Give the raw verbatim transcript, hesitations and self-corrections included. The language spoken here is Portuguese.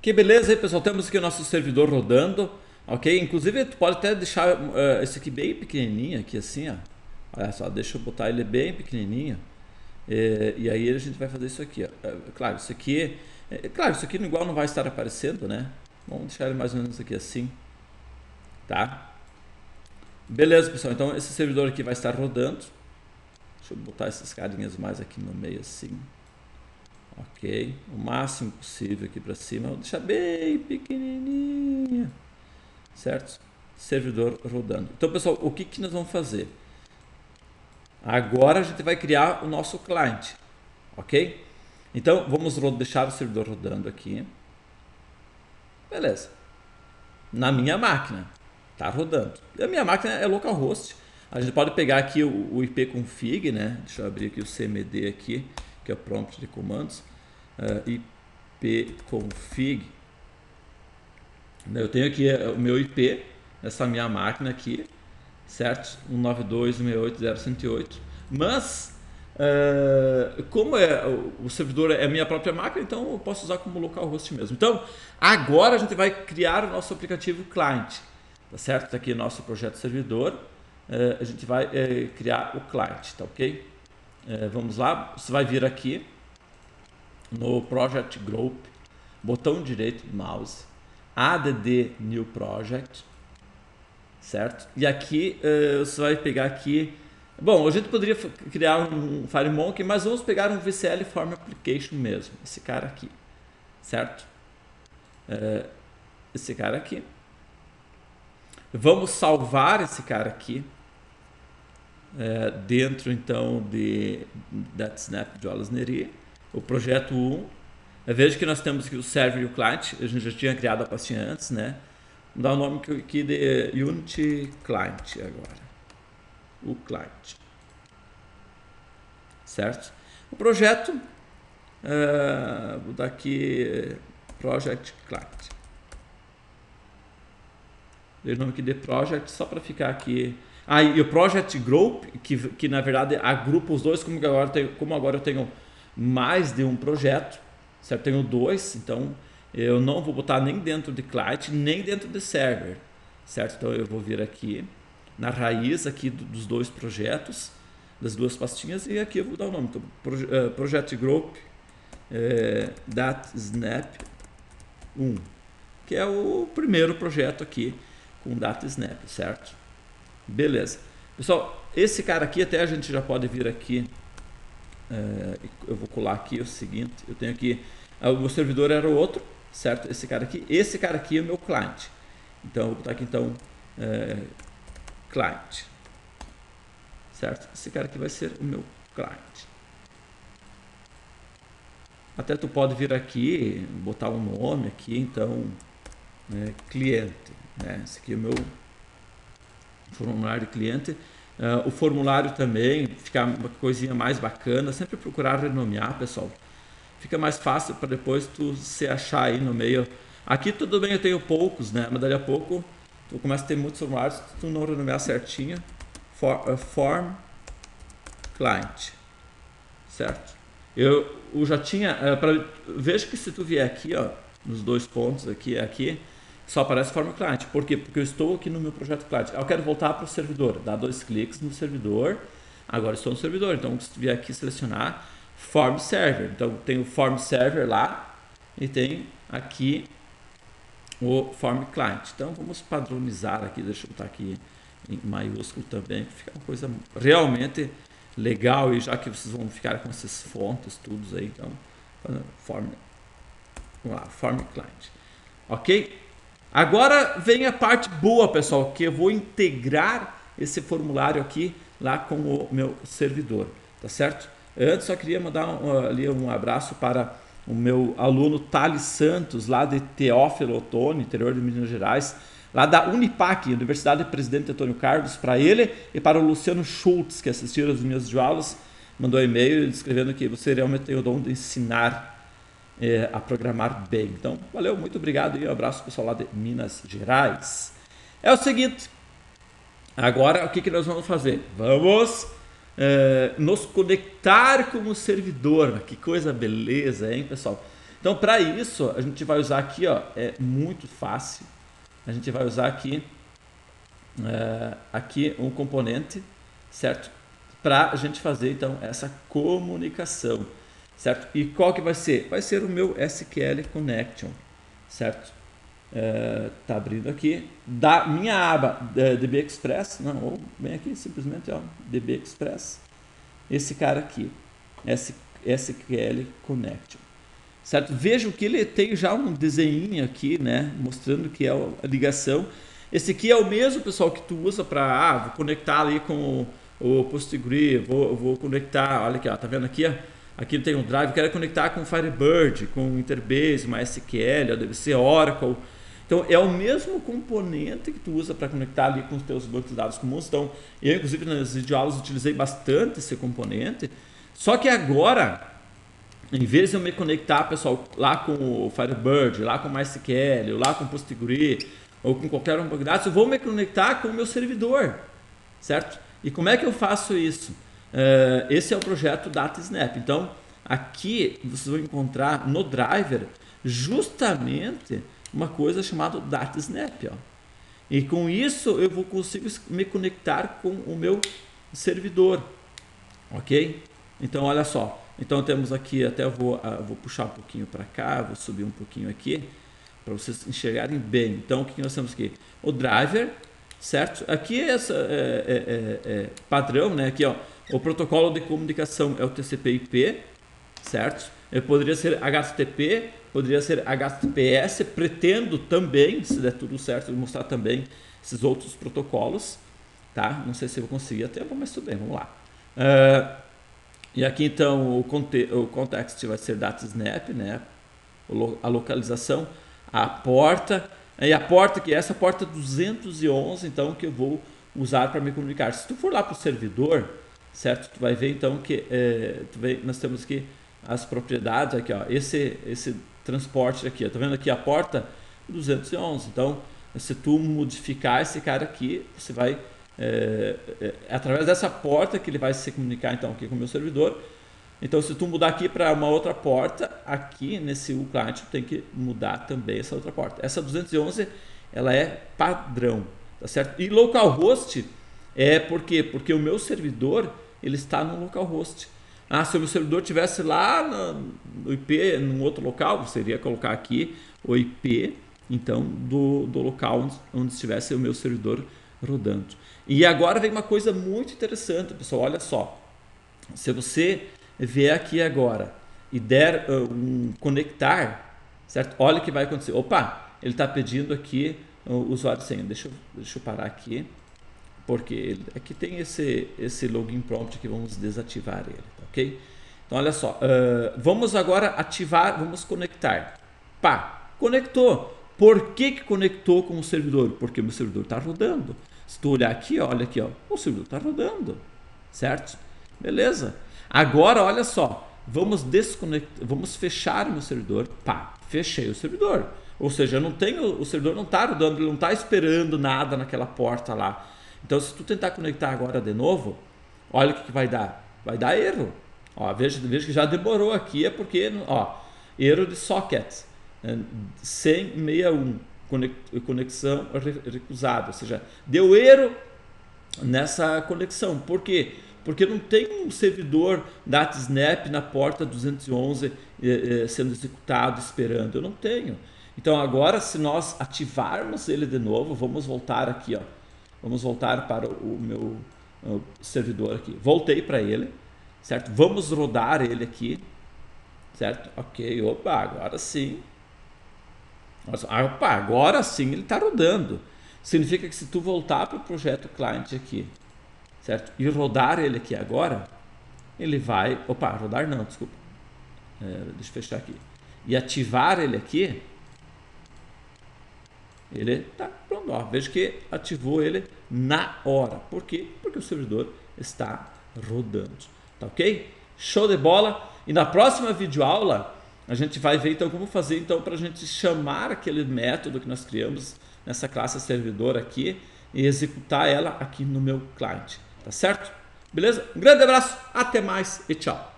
Que beleza aí, pessoal. Temos aqui o nosso servidor rodando, ok? Inclusive, tu pode até deixar uh, esse aqui bem pequenininho, aqui assim, ó. Olha só, deixa eu botar ele bem pequenininho. E, e aí a gente vai fazer isso aqui, ó. É, claro, isso aqui... É, claro, isso aqui igual não vai estar aparecendo, né? Vamos deixar ele mais ou menos aqui assim. Tá? Beleza, pessoal. Então, esse servidor aqui vai estar rodando. Deixa eu botar essas carinhas mais aqui no meio assim. Ok, o máximo possível aqui para cima, vou deixar bem pequenininho, certo? Servidor rodando. Então, pessoal, o que que nós vamos fazer? Agora a gente vai criar o nosso cliente, ok? Então, vamos deixar o servidor rodando aqui. Beleza. Na minha máquina, tá rodando. E a minha máquina é localhost. A gente pode pegar aqui o, o ipconfig, né? Deixa eu abrir aqui o cmd aqui, que é o prompt de comandos, uh, ipconfig. Eu tenho aqui o meu I P, essa minha máquina aqui, certo? um nove dois ponto sessenta e oito ponto zero ponto cento e oito. Mas, uh, como é, o servidor é a minha própria máquina, então eu posso usar como localhost mesmo. Então, agora a gente vai criar o nosso aplicativo client, tá certo? Está aqui o nosso projeto servidor, uh, a gente vai uh, criar o client, tá ok? É, vamos lá, você vai vir aqui no Project Group, botão direito do mouse, add new project, certo? E aqui uh, você vai pegar aqui, bom, a gente poderia criar um FireMonkey, mas vamos pegar um V C L Form Application mesmo, esse cara aqui, certo? Uh, esse cara aqui. Vamos salvar esse cara aqui. É, dentro então de .snap de Olasneri, o projeto um. Veja que nós temos aqui o server e o client, a gente já tinha criado a pastinha antes, né? Vamos dar o nome aqui de Unity Client agora, o client, certo? O projeto, é, vou dar aqui Project Client, dei o nome aqui de Project só para ficar aqui. Ah, e o Project Group, que, que na verdade agrupa os dois, como agora, tenho, como agora eu tenho mais de um projeto, certo? Tenho dois, então eu não vou botar nem dentro de client, nem dentro de server, certo? Então eu vou vir aqui na raiz aqui do, dos dois projetos, das duas pastinhas, e aqui eu vou dar o nome. Então, Proje, uh, Project Group é, .snap um, que é o primeiro projeto aqui com .snap, certo? Beleza. Pessoal, esse cara aqui, até a gente já pode vir aqui, é, eu vou colar aqui o seguinte, eu tenho aqui, o meu servidor era o outro, certo? Esse cara aqui, esse cara aqui é o meu client. Então, eu vou botar aqui então, é, client, certo? Esse cara aqui vai ser o meu client. Até tu pode vir aqui, botar um nome aqui, então, é, cliente, né? Esse aqui é o meu formulário de cliente. Uh, o formulário também fica uma coisinha mais bacana, sempre procurar renomear, pessoal, fica mais fácil para depois tu se achar aí no meio. Aqui tudo bem, eu tenho poucos, né, mas dali a pouco tu começa a ter muitos formulários, se tu não renomear certinho. For, uh, form client, certo? Eu, eu já tinha, uh, pra, veja que se tu vier aqui, ó, nos dois pontos aqui, aqui só aparece forma client. Por quê? Porque eu estou aqui no meu projeto client. Eu quero voltar para o servidor. Dá dois cliques no servidor. Agora estou no servidor. Então, se vier aqui selecionar form server. Então, tem o form server lá e tem aqui o form client. Então, vamos padronizar aqui. Deixa eu botar aqui em maiúsculo também. Fica uma coisa realmente legal. E já que vocês vão ficar com esses fontes, tudo aí. Então, form, vamos lá, form client. Ok? Agora vem a parte boa, pessoal, que eu vou integrar esse formulário aqui lá com o meu servidor, tá certo? Antes só queria mandar um, ali um abraço para o meu aluno Thales Santos, lá de Teófilo Otoni, interior de Minas Gerais, lá da Unipac, Universidade Presidente Antônio Carlos, para ele e para o Luciano Schultz, que assistiram as minhas aulas, mandou um e-mail escrevendo que você realmente tem o dom de ensinar É, a programar bem. Então, valeu, muito obrigado e um abraço pessoal lá de Minas Gerais. É o seguinte, agora o que, que nós vamos fazer? Vamos é, nos conectar com o servidor. Que coisa beleza, hein, pessoal? Então, para isso, a gente vai usar aqui, ó, é muito fácil. A gente vai usar aqui, é, aqui um componente, certo? Para a gente fazer, então, essa comunicação, certo? E qual que vai ser? Vai ser o meu S Q L Connection, certo? É, tá abrindo aqui, da minha aba é, D B Express, não, ou bem aqui, simplesmente, ó, D B Express, esse cara aqui, S Q L Connection. Certo? Vejo que ele tem já um desenho aqui, né, mostrando que é a ligação. Esse aqui é o mesmo, pessoal, que tu usa para, ah, vou conectar ali com o, o PostgreSQL, vou, vou conectar, olha aqui, ó, tá vendo aqui, ó, aqui tem um drive, quero conectar com Firebird, com Interbase, MySQL, D B C, Oracle. Então é o mesmo componente que tu usa para conectar ali com os teus bancos de dados comuns. Então eu, inclusive, nas videoaulas utilizei bastante esse componente, só que agora, em vez de eu me conectar, pessoal, lá com o Firebird, lá com o MySQL, lá com o PostgreSQL, ou com qualquer um banco de dados, eu vou me conectar com o meu servidor, certo? E como é que eu faço isso? Uh, esse é o projeto DataSnap. Então, aqui vocês vão encontrar no driver justamente uma coisa chamada DataSnap. Ó. E com isso eu vou conseguir me conectar com o meu servidor, ok? Então, olha só. Então temos aqui, até eu vou, uh, vou puxar um pouquinho para cá, vou subir um pouquinho aqui, para vocês enxergarem bem. Então o que nós temos aqui? O driver, certo? Aqui é, essa, é, é, é padrão, né? Aqui, ó, o protocolo de comunicação é o T C P I P, certo? Eu poderia ser H T T P, poderia ser H T T P S, pretendo também, se der tudo certo, mostrar também esses outros protocolos, tá? Não sei se eu vou conseguir até, mas tudo bem, vamos lá. Uh, E aqui então o, conte o context vai ser DataSnap, né? A localização, a porta, e a porta que é essa porta duzentos e onze, então que eu vou usar para me comunicar. Se tu for lá para o servidor, certo? Tu vai ver então que é, tu vê, nós temos aqui as propriedades aqui, ó, esse esse transporte aqui, ó, tá vendo aqui a porta duzentos e onze. Então, se tu modificar esse cara aqui, você vai É, é, é através dessa porta que ele vai se comunicar então aqui com o meu servidor. Então se tu mudar aqui para uma outra porta, aqui nesse U client tem que mudar também essa outra porta. Essa duzentos e onze ela é padrão, tá certo? E localhost é por quê? Porque o meu servidor ele está no localhost. Ah, se o meu servidor tivesse lá no, no I P, num outro local, você iria colocar aqui o I P então do, do local onde, onde estivesse o meu servidor rodando. E agora vem uma coisa muito interessante, pessoal, olha só. Se você vier aqui agora e der uh, um conectar, certo? Olha o que vai acontecer. Opa, ele está pedindo aqui o uh, usuário e senha. Deixa eu, deixa eu parar aqui, porque ele, aqui tem esse, esse login prompt que vamos desativar ele, tá, ok? Então olha só, uh, vamos agora ativar, vamos conectar. Pá, conectou. Por que que conectou com o servidor? Porque o meu servidor está rodando. Se tu olhar aqui, olha aqui, ó, o servidor está rodando, certo? Beleza. Agora, olha só, vamos desconectar, vamos fechar o meu servidor. Pá, fechei o servidor. Ou seja, eu não tenho, o servidor não está rodando, ele não está esperando nada naquela porta lá. Então, se tu tentar conectar agora de novo, olha o que, que vai dar. Vai dar erro. Ó, veja, veja que já demorou aqui, é porque, ó, erro de socket cem e sessenta e um. Conexão recusada, ou seja, deu erro nessa conexão. Por quê? Porque não tem um servidor DataSnap na porta duzentos e onze eh, sendo executado, esperando. Eu não tenho. Então agora, se nós ativarmos ele de novo, vamos voltar aqui, ó. Vamos voltar para o meu o servidor aqui. Voltei para ele, certo? Vamos rodar ele aqui, certo? Ok, opa, agora sim. Opa, agora sim ele está rodando. Significa que se tu voltar para o projeto client aqui, certo? E rodar ele aqui agora, ele vai... Opa, rodar não, desculpa. É, deixa eu fechar aqui. E ativar ele aqui, ele tá pronto. Ó, veja que ativou ele na hora. Por quê? Porque o servidor está rodando. Tá ok? Show de bola. E na próxima videoaula a gente vai ver então como fazer então para a gente chamar aquele método que nós criamos nessa classe servidor aqui e executar ela aqui no meu cliente, tá certo? Beleza? Um grande abraço, até mais e tchau!